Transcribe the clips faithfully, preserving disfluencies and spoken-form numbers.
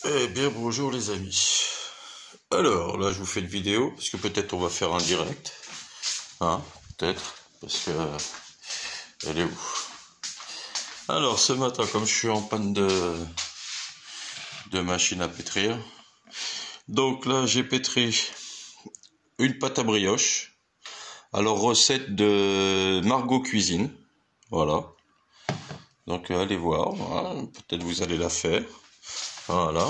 Eh bien bonjour les amis. Alors là je vous fais une vidéo parce que peut-être on va faire un direct. Hein, peut-être. Parce que euh, elle est où? Alors ce matin comme je suis en panne de de machine à pétrir. Donc là j'ai pétri une pâte à brioche. Alors recette de Margot Cuisine. Voilà. Donc euh, allez voir, hein. Peut-être vous allez la faire. Voilà.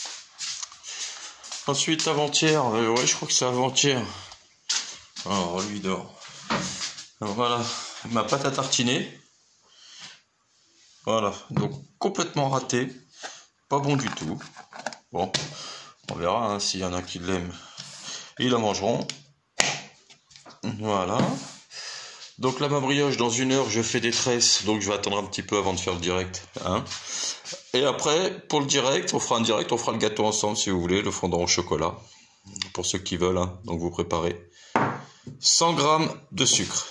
Ensuite, avant-hier, euh, ouais, je crois que c'est avant-hier. Alors, lui dort. Alors, voilà, ma pâte à tartiner. Voilà, donc complètement raté. Pas bon du tout. Bon, on verra hein, s'il y en a qui l'aiment. Ils la mangeront. Voilà. Donc là, ma brioche, dans une heure, je fais des tresses. Donc, je vais attendre un petit peu avant de faire le direct. Hein. Et après, pour le direct, on fera un direct, on fera le gâteau ensemble si vous voulez, le fondant au chocolat. Pour ceux qui veulent, hein. Donc vous préparez. cent grammes de sucre.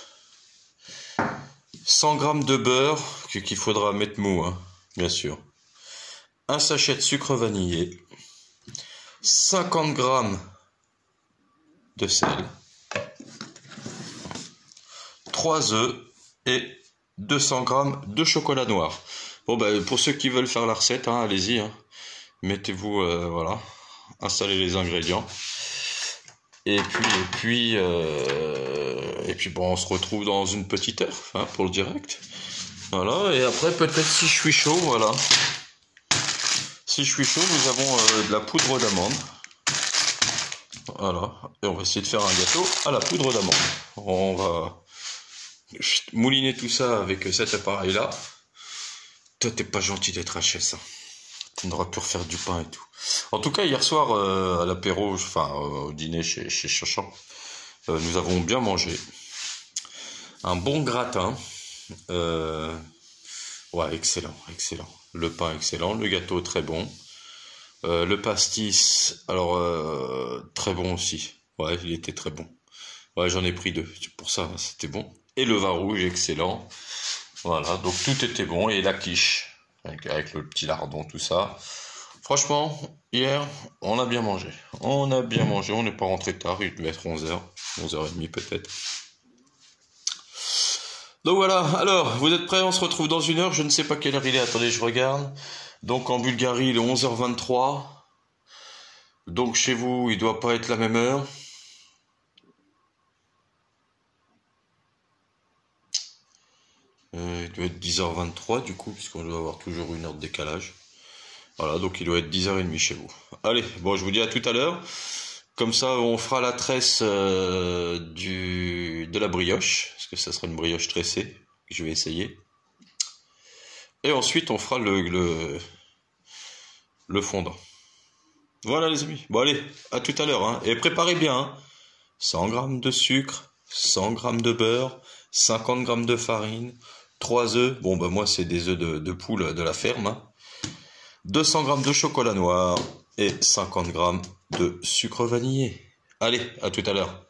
cent grammes de beurre, qu'il faudra mettre mou, hein, bien sûr. Un sachet de sucre vanillé. cinquante grammes de sel. trois œufs et deux cents grammes de chocolat noir. Bon, ben, pour ceux qui veulent faire la recette, hein, allez-y. Hein. Mettez-vous, euh, voilà. Installez les ingrédients. Et puis, et puis, euh, et puis bon, on se retrouve dans une petite heure hein, pour le direct. Voilà, et après, peut-être si je suis chaud, voilà. Si je suis chaud, nous avons euh, de la poudre d'amande. Voilà, et on va essayer de faire un gâteau à la poudre d'amande. On va mouliner tout ça avec cet appareil-là. Toi, t'es pas gentil d'être H S. Hein. On aurait pu refaire du pain et tout. En tout cas, hier soir, euh, à l'apéro, enfin, euh, au dîner chez, chez Chachan, euh, nous avons bien mangé. Un bon gratin. Euh, ouais, excellent, excellent. Le pain, excellent. Le gâteau, très bon. Euh, le pastis, alors, euh, très bon aussi. Ouais, il était très bon. Ouais, j'en ai pris deux. Pour ça, c'était bon. Et le vin rouge, excellent. Voilà, donc tout était bon. Et la quiche. Avec, avec le petit lardon, tout ça. Franchement, hier, on a bien mangé. On a bien mangé, on n'est pas rentré tard, il devait être onze heures, onze heures trente peut-être. Donc voilà, alors, vous êtes prêts? On se retrouve dans une heure, je ne sais pas quelle heure il est, attendez, je regarde. Donc en Bulgarie, il est onze heures vingt-trois. Donc chez vous, il ne doit pas être la même heure. Euh, il doit être dix heures vingt-trois du coup, puisqu'on doit avoir toujours une heure de décalage. Voilà, donc il doit être dix heures trente chez vous. Allez, bon, je vous dis à tout à l'heure. Comme ça, on fera la tresse euh, du, de la brioche, parce que ça sera une brioche tressée, que je vais essayer. Et ensuite, on fera le, le, le fondant. Voilà les amis. Bon allez, à tout à l'heure. Hein. Et préparez bien. Hein. cent grammes de sucre, cent grammes de beurre, cinquante grammes de farine, trois œufs. Bon, ben moi, c'est des œufs de, de poule de la ferme. Hein. deux cents grammes de chocolat noir et cinquante grammes de sucre vanillé. Allez, à tout à l'heure.